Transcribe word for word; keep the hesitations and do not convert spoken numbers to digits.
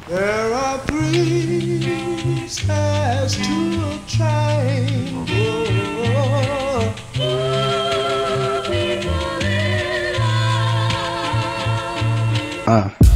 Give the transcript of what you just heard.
There are three sides to a triangle. Uh.